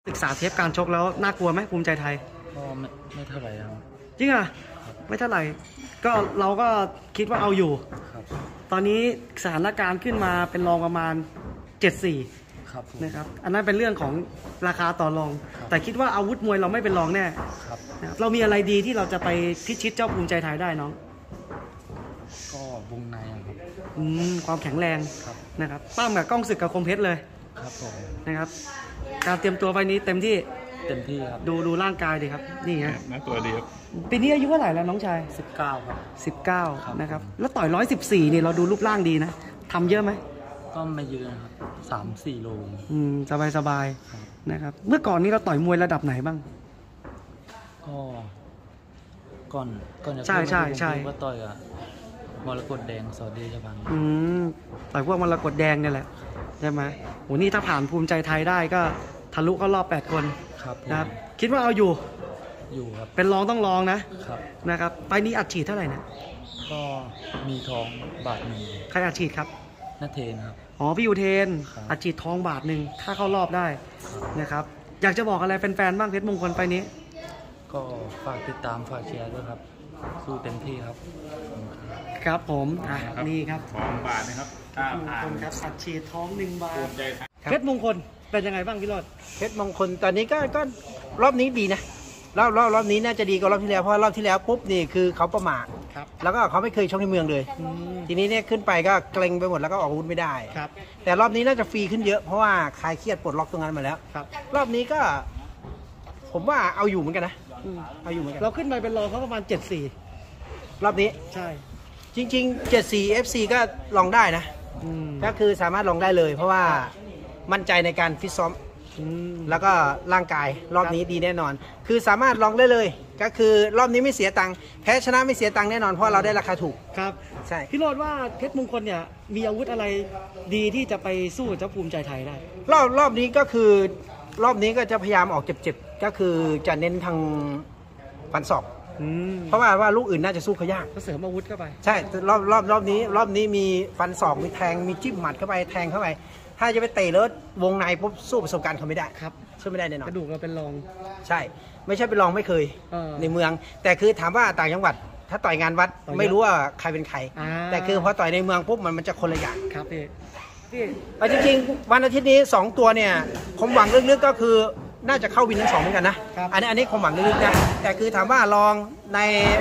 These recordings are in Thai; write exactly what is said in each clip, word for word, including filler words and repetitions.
ศึกษาเทปการชกแล้วน่ากลัวไหมภูมิใจไทยก็ไม่ไม่เท่าไหร่ครับจริงอ่ะไม่เท่าไหร่ก็เราก็คิดว่าเอาอยู่ครับตอนนี้สถานการณ์ขึ้นมาเป็นรองประมาณ เจ็ดสี่ครับนะครับอันนั้นเป็นเรื่องของราคาต่อรองแต่คิดว่าอาวุธมวยเราไม่เป็นรองแน่ครับเรามีอะไรดีที่เราจะไปพิชิตเจ้าภูมิใจไทยได้น้องก็วงในครับอืมความแข็งแรงนะครับปั้มกับกล้องศึกกับคมเพชรเลยครับผมนะครับการเตรียมตัวไฟนี้เต็มที่เต็มที่ครับดูดูร่างกายดิครับนี่ฮะน่าตัวดีครับปีนี้อายุเท่าไหร่แล้วน้องชายสิบเก้าครับสิบเก้านะครับแล้วต่อยร้อยสิบสี่นี่เราดูรูปร่างดีนะทำเยอะไหมก็ไม่เยอะนะครับสามสี่โลอืมสบายสบายนะครับเมื่อก่อนนี้เราต่อยมวยระดับไหนบ้างก็ก่อนก่อนจะใช่ใช่ใช่ก็ต่อยกับมรกตแดงสอดีชพังอืมต่อยพวกมรกตแดงนี่แหละใช่ไหมโหนี่ถ้าผ่านภูมิใจไทยได้ก็ทะลุเข้ารอบแปดคนครับนะครับคิดว่าเอาอยู่อยู่ครับเป็นรองต้องรองนะครับนะครับไปนี้อัดฉีดเท่าไหร่เนี่ยก็มีทองบาทหนึ่งใครอัดฉีดครับนัทเทนครับอ๋อพี่ยูเทนอัดฉีดทองบาทหนึ่งถ้าเข้ารอบได้นะครับอยากจะบอกอะไรแฟนๆบ้างเพชรมงคลไปนี้ก็ฝากติดตามฝากเชียร์ด้วยครับสู้เต็มที่ครับครับผมอ่ะนี่ครับทองบาทนะครับเพชรมงคลครับอัดฉีดทองหนึ่งบาทเพชรมงคลเป็นยังไงบ้างพี่รอดเพชรมงคลตอนนี้ก็ก็รอบนี้ดีนะรอบรอบรอบนี้น่าจะดีกว่ารอบที่แล้วเพราะรอบที่แล้วปุ๊บนี่คือเขาประมาทแล้วก็เขาไม่เคยชกในเมืองเลยทีนี้เนี่ยขึ้นไปก็เกรงไปหมดแล้วก็ออกอาวุธไม่ได้แต่รอบนี้น่าจะฟรีขึ้นเยอะเพราะว่าคลายเครียดปลดล็อกตรงนั้นมาแล้วรอบนี้ก็ผมว่าเอาอยู่เหมือนกันนะเอาอยู่เหมือนกันเราขึ้นไปเป็นรองเขาประมาณเจ็ดสี่รอบนี้ใช่จริงๆเจ็ดสี่ เอฟ ซี ก็ลองได้นะก็คือสามารถลองได้เลยเพราะว่ามั่นใจในการฟิตซ้อมแล้วก็ร่างกายรอบนี้ดีแน่นอนคือสามารถลองได้เลยก็คือรอบนี้ไม่เสียตังค์แพ้ชนะไม่เสียตังค์แน่นอนเพราะเราได้ราคาถูกครับใช่พี่โรจน์ว่าเพชรมงคลเนี่ยมีอาวุธอะไรดีที่จะไปสู้เจ้าภูมิใจไทยได้รอบรอบนี้ก็คือรอบนี้ก็จะพยายามออกเจ็บๆก็คือจะเน้นทางฟันศอกเพราะว่าว่าลูกอื่นน่าจะสู้เขายากก็เสริมอาวุธเข้าไปใช่รอบรอบรอบนี้รอบนี้มีฟันศอกมีแทงมีจิ้มหมัดเข้าไปแทงเข้าไปถ้าจะไปเตะแล้ววงในปุ๊บสู้ประสบการณ์เขาไม่ได้ครับสู้ไม่ได้แน่นอนกระดูกเราเป็นรองใช่ไม่ใช่เป็นรองไม่เคยในเมืองแต่คือถามว่าต่างจังหวัดถ้าต่อยงานวัดไม่รู้ว่าใครเป็นใครแต่คือพอต่อยในเมืองปุ๊บมันมันจะคนละอย่างครับพี่พี่จริงๆวันอาทิตย์นี้สองตัวเนี่ยผมหวังลึกๆก็คือน่าจะเข้าวินทั้งสองเหมือนกันนะอันนี้อันนี้ผมหวังลึกๆนะแต่คือถามว่าลองใน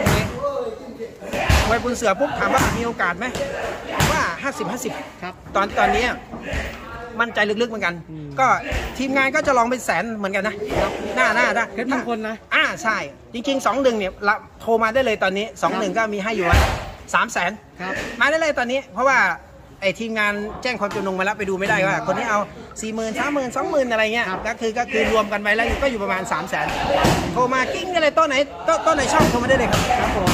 มวยบุญเสือปุ๊บถามว่ามีโอกาสไหมว่าห้าสิบ ห้าสิบครับตอนตอนนี้มั่นใจลึกๆเหมือนกันก็ทีมงานก็จะลองเป็นแสนเหมือนกันนะหน้าหน้าถ้าเพชรมงคลนะอ่าใช่จริงๆสองหนึ่งเนี่ยโทรมาได้เลยตอนนี้สองหนึ่งก็มีให้อยู่ว่าสามแสนมาได้เลยตอนนี้เพราะว่าไอ้ทีมงานแจ้งความจำนงมาแล้วไปดูไม่ได้ว่าคนนี้เอาสี่หมื่นสามหมื่นสองหมื่นอะไรเงี้ยก็คือก็คือรวมกันไปแล้วก็อยู่ประมาณสามแสนโทรมากิ้งอะไรต้นไหนต้นไหนช่องโทรมาได้เลยครับครับผม